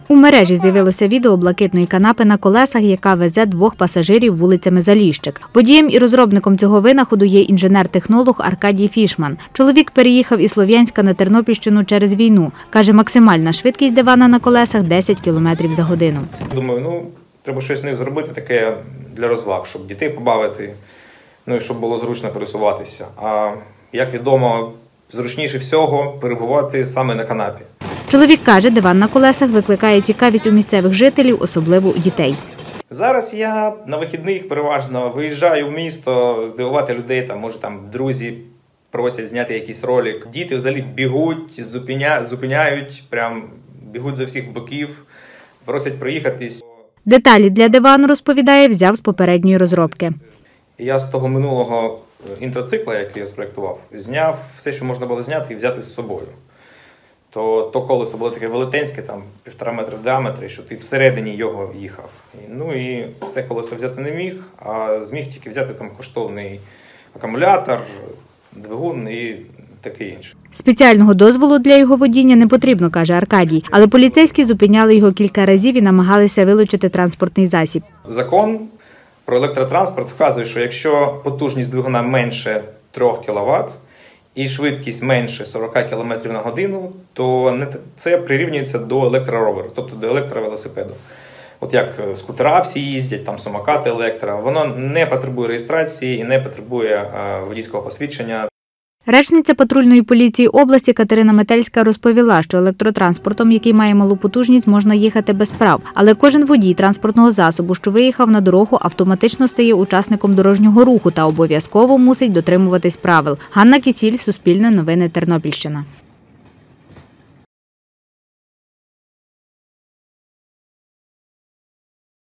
У мережі з'явилося відео блакитної канапи на колесах, яка везе 2 пасажирів вулицями Заліщик. Водієм і розробником цього винаходу є інженер-технолог Аркадій Фішман. Чоловік переїхав із Слов'янська на Тернопільщину через війну. Каже, максимальна швидкість дивана на колесах – 10 км за годину. Думаю, треба щось з них зробити таке для розваг, щоб дітей побавити, і щоб було зручно пересуватися. А, як відомо, зручніше всього перебувати саме на канапі. Чоловік каже, диван на колесах викликає цікавість у місцевих жителів, особливо у дітей. Зараз я на вихідних переважно виїжджаю в місто, здивувати людей, може друзі просять зняти якийсь ролик. Діти взагалі бігуть, зупиняють, бігуть з всіх боків, просять проїхатись. Деталі для дивану, розповідає, взяв з попередньої розробки. Я з того минулого інтроцикла, який я спроєктував, зняв все, що можна було зняти і взяти з собою. То колесо було таке велетенське, 1,5 метра в діаметрі, що ти всередині його їхав. І все колесо взяти не міг, а зміг тільки взяти коштовний акумулятор, двигун і таке інше. Спеціального дозволу для його водіння не потрібно, каже Аркадій. Але поліцейські зупиняли його кілька разів і намагалися вилучити транспортний засіб. Закон про електротранспорт вказує, що якщо потужність двигуна менше 3 кВт, і швидкість менше 40 км на годину, то це прирівнюється до електророверу, тобто до електровелосипеду. От як скутера всі їздять, самокати електро, воно не потребує реєстрації і не потребує водійського посвідчення. Речниця патрульної поліції області Катерина Метельська розповіла, що електротранспортом, який має малу потужність, можна їхати без прав. Але кожен водій транспортного засобу, що виїхав на дорогу, автоматично стає учасником дорожнього руху та обов'язково мусить дотримуватись правил. Ганна Кісіль, Суспільне новини, Тернопільщина.